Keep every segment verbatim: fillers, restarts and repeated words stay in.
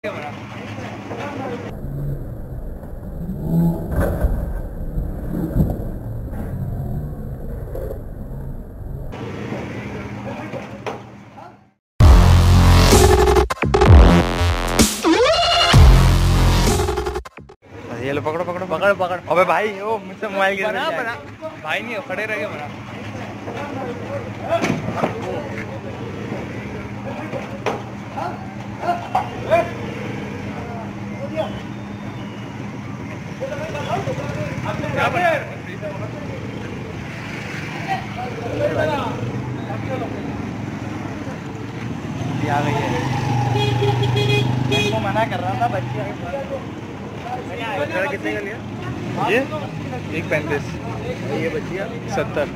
ये लो पकड़ो पकड़ो पकड़ पकड़। अबे भाई ओ मुझसे मोबाइल गिर बना बना भाई नहीं खड़े रह गए बना। क्या बना आ गई है। मना कर रहा था बच्ची कितने का लिया ये? एक पैंतीस। ये बच्चिया सत्तर।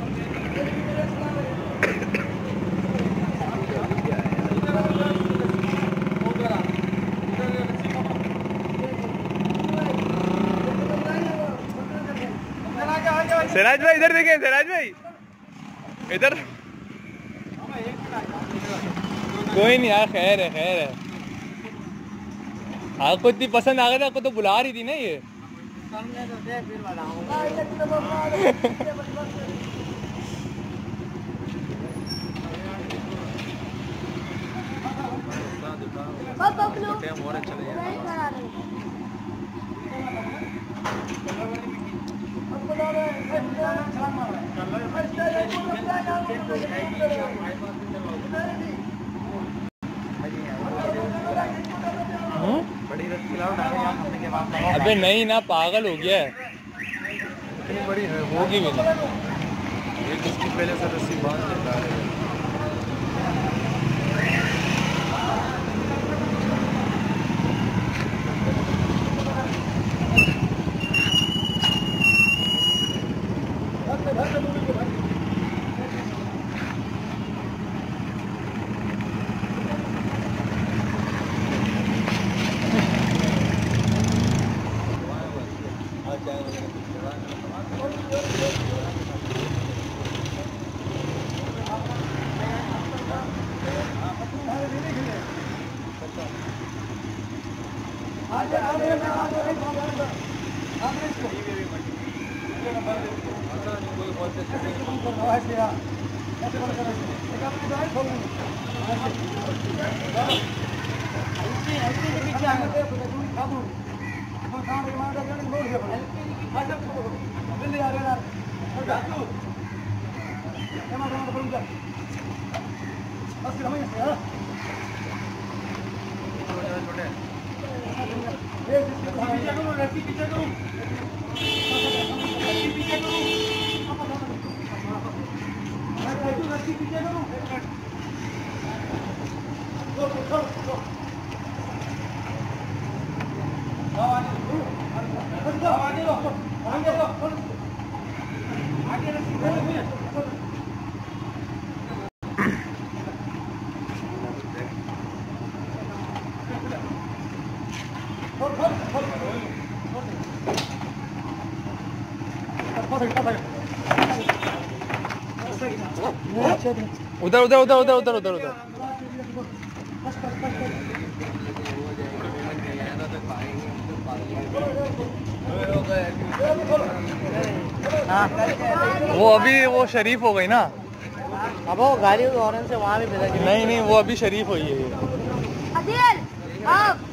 सिराज भाई इधर देखें, सिराज भाई इधर। कोई नहीं यार, खैर है खैर है। आपको इतनी पसंद आ गई, आपको तो बुला रही थी ना ये। सामने तो दे फिर अबे नहीं ना, पागल हो गया है। इतनी बड़ी है होगी भी नहीं। एक इसकी पहले से रस्सी बांध देता है। उधर उधर उधर उधर उधर उधर उधर वो अभी वो शरीफ हो गई ना। अब वो गाड़ी हॉर्न से वहाँ भी नहीं नहीं, वो अभी शरीफ हुई है ये।